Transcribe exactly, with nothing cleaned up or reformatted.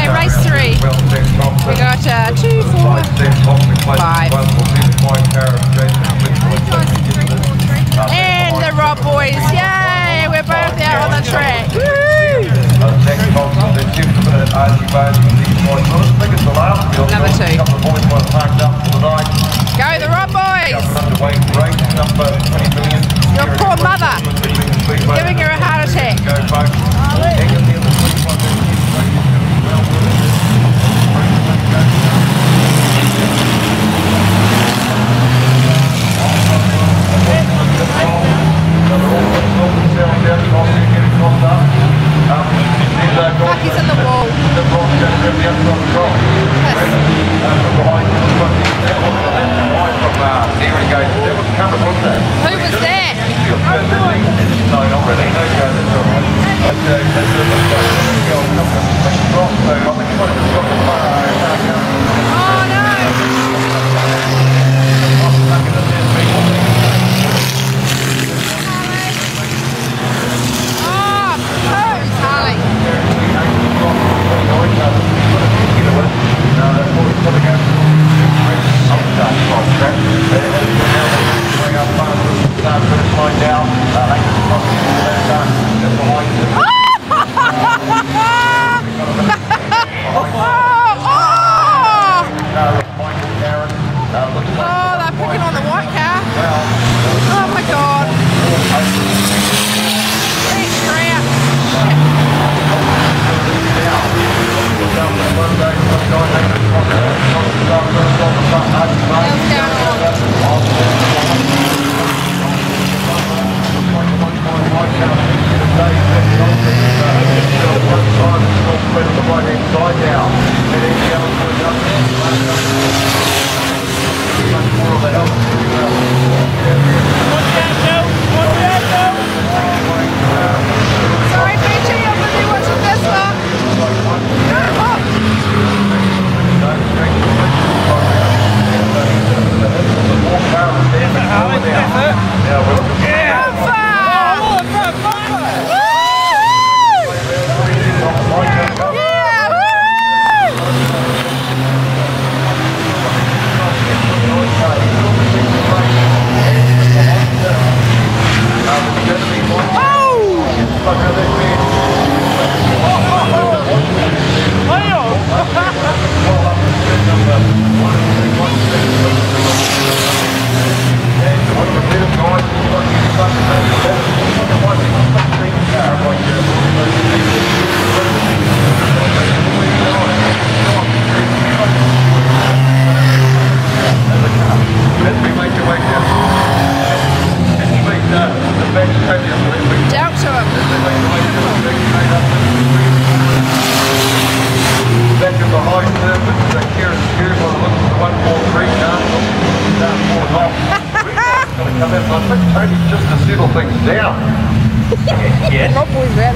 Okay, race three. We got uh, two, four, five. And the Rob boys, yay! We're both out on the track. Woo! Number two. Go the Rob boys! Your poor mother, giving her a heart attack. Bucky's in the wall. Who was that? No, not really. Oh no! Oh, they're picking on the white car. Oh my god. Fresh trout. Sorry, Peachy, I'm going to be watching this one. Just to settle things down. Yeah.